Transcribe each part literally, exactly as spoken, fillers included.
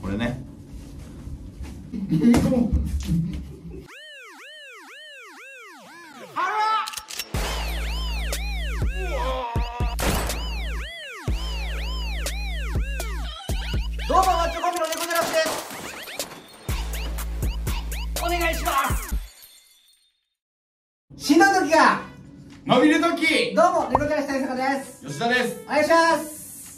これね。 どうもマッチョコンビの猫じゃらしです。お願いします。しんどい時が伸びる時。 どうも猫じゃらし大阪です。 吉田です。 お願いします。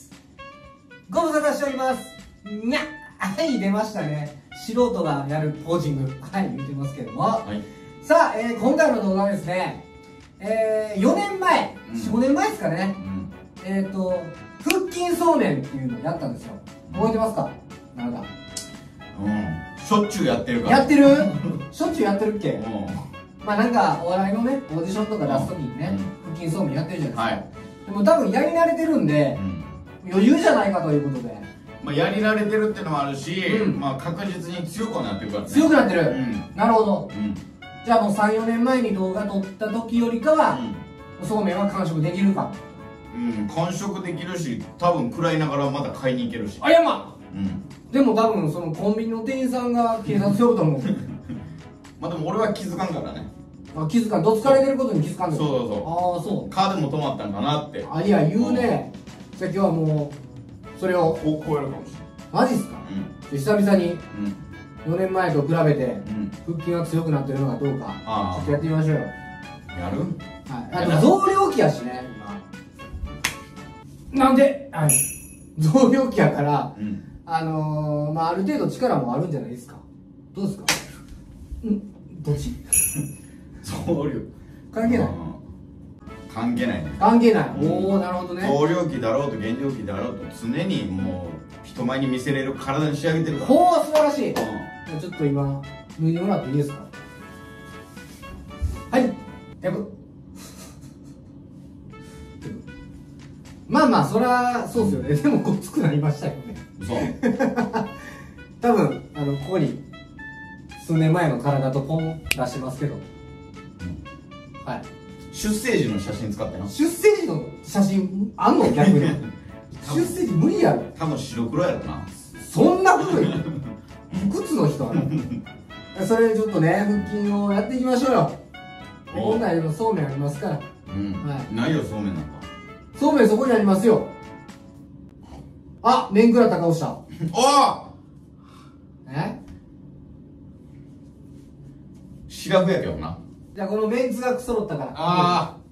ご無沙汰しております。にゃはい出ましたね。素人がやるポージングはい言ってますけども、はい、さあ、えー、今回の動画はですね、えー、よねんまえ、うん、よん、ごねんまえですかね、うん、えっと腹筋そうめんっていうのをやったんですよ。覚えてますか？なんかうん、しょっちゅうやってるからやってるしょっちゅうやってるっけ？まあなんかお笑いのねオーディションとか出すときにね、腹筋そうめんやってるじゃないですか、はい、でも多分やり慣れてるんで、うん、余裕じゃないかということで、 まあやり慣れてるっていうのもあるし、うん、まあ確実に強くなってるからね。 強くなってる、うん、なるほど、うん、じゃあもうさん、よねんまえに動画撮った時よりかは、うん、そうめんは完食できるか。 うん、完食できるし、多分食らいながらまた買いに行けるし。 あ、やま、うん、でも多分そのコンビニの店員さんが警察呼ぶと思うまあでも俺は気づかんからね。 あ、気づかん、どつかれてることに気づかんで。 そうそうそう。 ああ、そう。 カーでも止まったんかなって。 あ、いや言うね。じゃあ今日はもうそれをこうこうやるかもしれない。 マジっすか？うん、久々によねんまえと比べて腹筋が強くなってるのかどうか、ちょっとやってみましょうよ。 やる？ はい。あと増量期やしね今。なんで、はい、増量期やから、うん、あのー、まあある程度力もあるんじゃないですか。どうですか？ん？どっち？ 増量関係ない。 関係ないね。 関係ない。おお、なるほどね。 増量期だろうと減量期だろうと常にもう人前に見せれる体に仕上げてるから。 ほう、素晴らしい。うん、ちょっと今脱いでもらっていいですか？はい。やぶ。まあまあそりゃそうっすよね。でもごつくなりましたよね。 そう。 多分あのここに数年前の体とポン出してますけど。うん、はい。 出生時の写真使ってな。 出生時の写真あんの？逆に出生時無理やろ。 多分白黒やろな。 そんな古いいくつの人はねそれちょっとね腹筋をやっていきましょうよ。本来のそうめんありますから。 うん、はい、ないよそうめんなんか。 そうめんそこにありますよ。あ、麺食らった顔した。おお。 え？ シラフやけどな。 じゃあこのメンツが揃ったから。 ああ。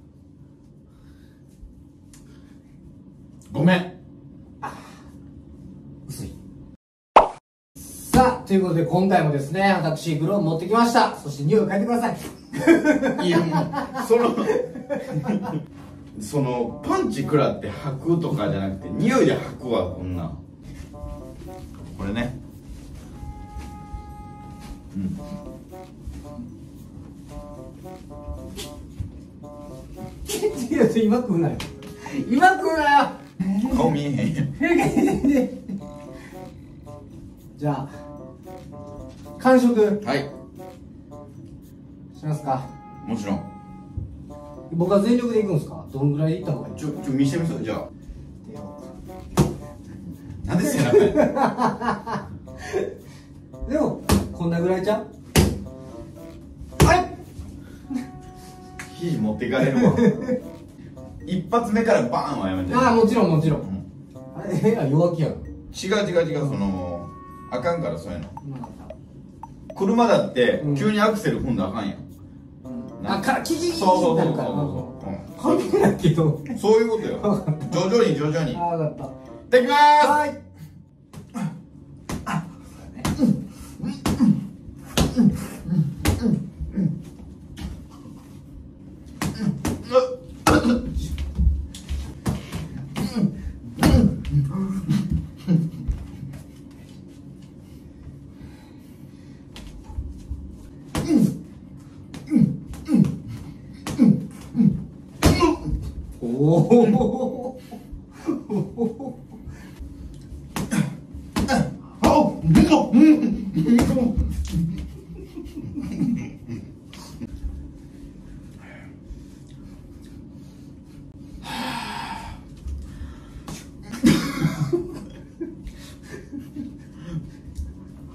ごめん。 あ、薄い。さあ、ということで今回もですね、私グローブ持ってきました。そして匂いを嗅いでください。 いやもうそのそのパンチ食らって吐くとかじゃなくて匂いで吐くわこんな。これね。うん。 違う、今食うなよ。今食うなよ。 顔見えへんやん。 じゃあ完食、 はい、 しますか？ もちろん。 僕は全力でいくんですか？どんぐらいいった方がいい？ ちょ、ちょ、見してみそう。じゃあなんで背中やでもこんなぐらいじゃん。はい。 肘持っていかれるわ一発目からバーンはやめて。 ああ、もちろんもちろん、うん、あれ、えら弱気やろ。 違う違う違う、うん、そのあかんからそういうの、うん、車だって急にアクセル踏んだらあかんやん、うん、 あ、からキキキキそうそうそうそう関係ないけどそういうことよ徐々に徐々に。 ああ、分かった。 いただきまーす。 はい。おお。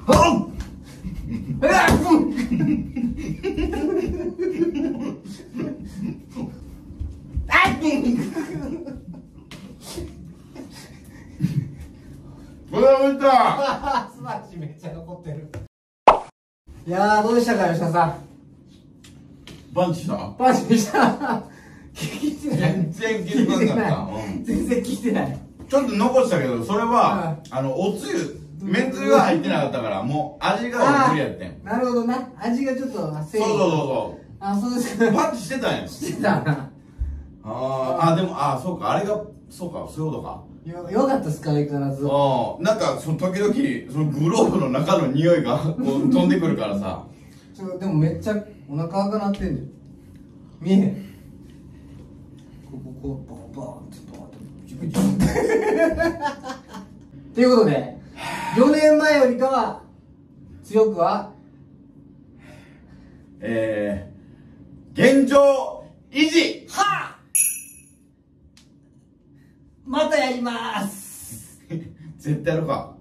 これは見た。 スマッシュめっちゃ残ってる。いやー、どうでしたか、吉田さん。 パンチしたパンチした。聞いてない。 全然気づかなかった。 全然聞いてない。 ちょっと残したけど、それは、あの、おつゆ、めんつゆが入ってなかったから、もう味がおつゆやってん。 なるほどな。味がちょっと、そうそうそうそう。 あ、そうですか。 パンチしてたんや。 してたな。 ああ、でも、ああ、そうか、あれが、そうか、そういうことか。 よ、よかったっすか、相変わらず。 ああ、なんか、その時々、そのグローブの中の匂いが、こう、飛んでくるからさ。 ちょ、でもめっちゃ、お腹赤なってんじゃん。見えへん。ここ、こう、バーン、バーンって、バーンって。ということで、よねんまえよりかは、強くは、 えー、現状維持。 はぁまたやりまーす。 絶対やるか。